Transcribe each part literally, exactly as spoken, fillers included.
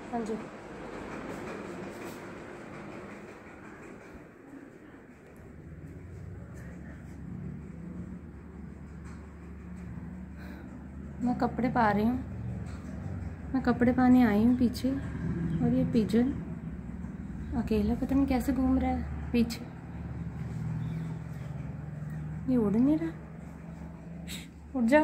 हाँ जी। मैं कपड़े पा रही हूँ, मैं कपड़े पाने आई हूँ पीछे, और ये पिजन अकेला पता नहीं कैसे घूम रहा है पीछे। ये उड़ नहीं रहा, उड़ जा।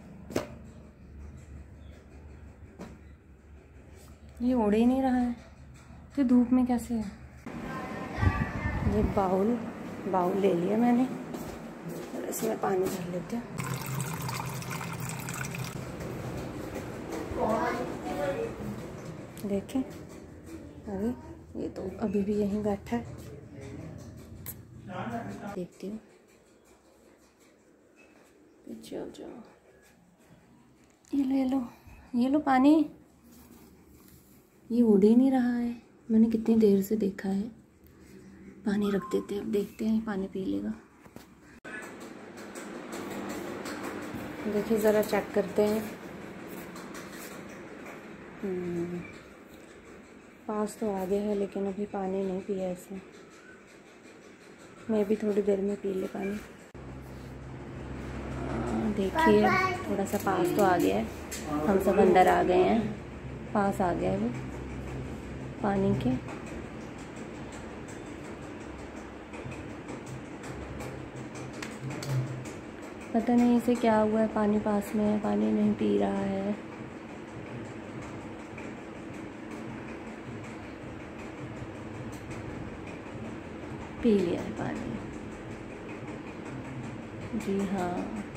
ये उड़ ही नहीं रहा है, तो धूप में कैसे है। ये बाउल बाउल ले लिया मैंने, और इसमें पानी भर लेते हैं। देखें अभी ये तो अभी भी यहीं बैठा है। देखती हूँ, पीछे हो जाओ। ये लो ये लो ये लो पानी। ये उड़ ही नहीं रहा है, मैंने कितनी देर से देखा है। पानी रख देते हैं, अब देखते हैं पानी पी लेगा। देखिए ज़रा चेक करते हैं। पास तो आ गया है, लेकिन अभी पानी नहीं पिया इसने। मैं भी थोड़ी देर में पी ले पानी। देखिए थोड़ा सा पास तो आ गया है, हम सब अंदर आ गए हैं, पास आ गया है वो पानी के। पता नहीं इसे क्या हुआ है, पानी पास में है, पानी नहीं पी रहा है। पी लिया है पानी, जी हाँ।